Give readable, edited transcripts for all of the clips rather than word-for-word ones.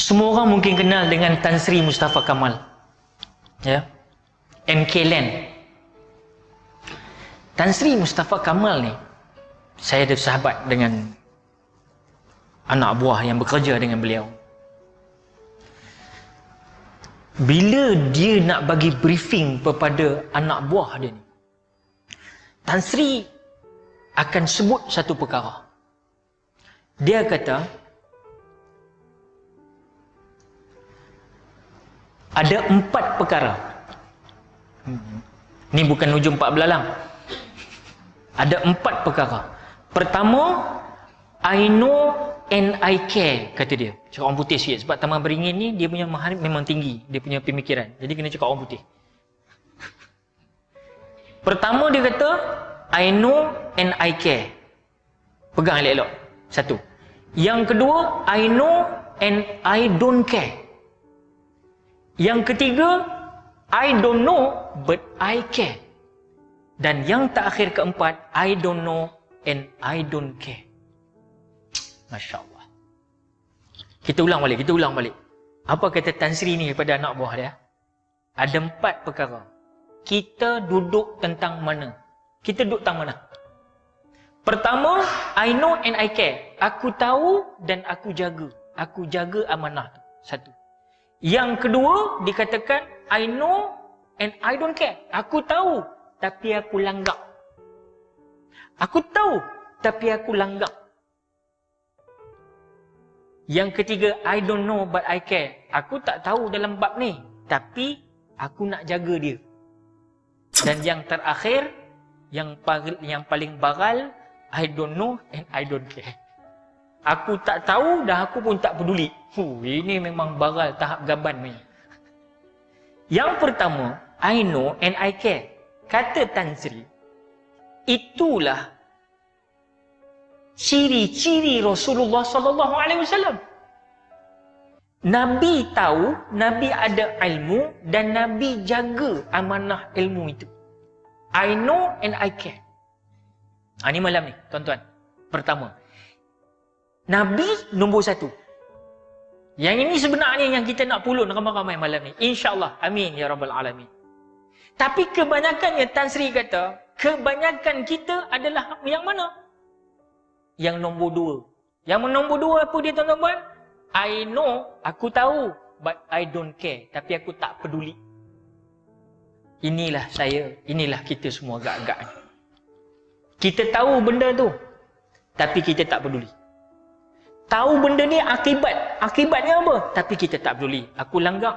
Semua orang mungkin kenal dengan Tan Sri Mustafa Kamal, ya, MK Land. Tan Sri Mustafa Kamal ni, saya ada sahabat dengan anak buah yang bekerja dengan beliau. Bila dia nak bagi briefing kepada anak buah dia ni, Tan Sri akan sebut satu perkara. Dia kata, ada 4 perkara. Ni bukan hujung 4 belalang. Ada 4 perkara. Pertama, I know and I care, kata dia. Cakap orang putih sikit. Sebab Taman Beringin ni, dia punya maharif memang tinggi. Dia punya pemikiran. Jadi kena cakap orang putih. Pertama dia kata, I know and I care. Pegang elok-elok. Satu. Yang kedua, I know and I don't care. Yang ketiga, I don't know but I care. Dan yang terakhir keempat, I don't know and I don't care. Masya Allah. Kita ulang balik. Apa kata Tan Sri ni kepada anak buah dia? Ada 4 perkara. Kita duduk tentang mana? Pertama, I know and I care. Aku tahu dan aku jaga. Aku jaga amanah tu. Satu. Yang kedua, dikatakan I know and I don't care. Aku tahu tapi aku langgak. Aku tahu tapi aku langgak. Yang ketiga, I don't know but I care. Aku tak tahu dalam bab ni, tapi aku nak jaga dia. Dan yang terakhir, yang paling baral, I don't know and I don't care. Aku tak tahu dan aku pun tak peduli. Ini memang baral tahap gaban ni. Yang pertama, I know and I care. Kata Tan Sri, itulah ciri-ciri Rasulullah sallallahu alaihi wasallam. Nabi tahu, Nabi ada ilmu dan Nabi jaga amanah ilmu itu. I know and I care. Ini malam ni, tuan-tuan. Pertama, Nabi nombor 1. Yang ini sebenarnya yang kita nak pulun ramai-ramai malam ni. InsyaAllah. Amin ya Rabbal Alamin. Tapi kebanyakannya, Tan Sri kata, kebanyakan kita adalah yang mana? Yang nombor 2. Yang nombor 2 apa dia, tuan-tuan? I know, aku tahu, but I don't care. Tapi aku tak peduli. Inilah saya, inilah kita semua agak-agak ni. Kita tahu benda tu, tapi kita tak peduli. Tahu benda ni akibatnya apa? Tapi kita tak peduli. Aku langgar.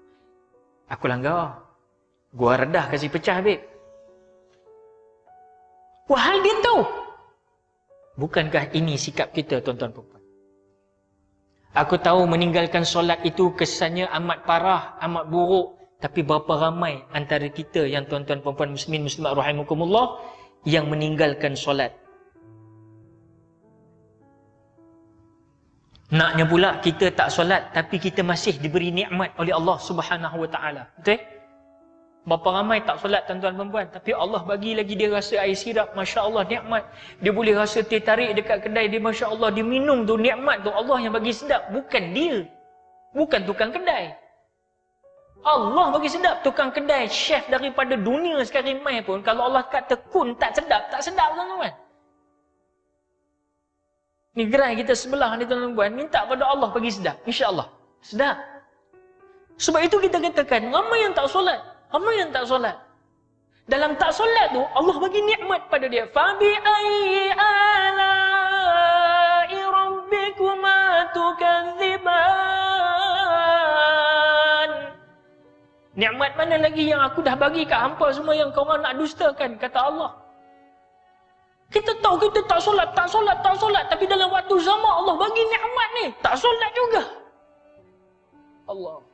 Gua redah kasih pecah, babe. Wah, dia tahu. Bukankah ini sikap kita, tuan-tuan perempuan? Aku tahu meninggalkan solat itu kesannya amat parah, amat buruk. Tapi berapa ramai antara kita yang tuan-tuan perempuan muslimin muslimat rahimakumullah yang meninggalkan solat. Naknya pula kita tak solat tapi kita masih diberi nikmat oleh Allah Subhanahu wa taala. Betul? Berapa ramai tak solat, tuan-tuan perempuan, tapi Allah bagi lagi dia rasa air sirap, masya-Allah nikmat. Dia boleh rasa teh tarik dekat kedai dia, masya-Allah, dia minum tu nikmat tu Allah yang bagi sedap, bukan dia. Bukan tukang kedai. Allah bagi sedap. Tukang kedai, chef daripada dunia sekarang mai pun kalau Allah kat tekun tak sedap, tuan-tuan. Ni gerai kita sebelah ni, tuan-tuan, minta pada Allah bagi sedap, insya-Allah sedap. Sebab itu kita katakan ramai yang tak solat. Dalam tak solat tu Allah bagi nikmat pada dia. Fabi ayyi ala'i rabbikuma tukadziban. Nikmat mana lagi yang aku dah bagi kat hampa semua yang kau orang nak dustakan, kata Allah. Kita tahu kita tak solat, tapi dalam waktu zaman Allah bagi nikmat ni, tak solat juga. Allah.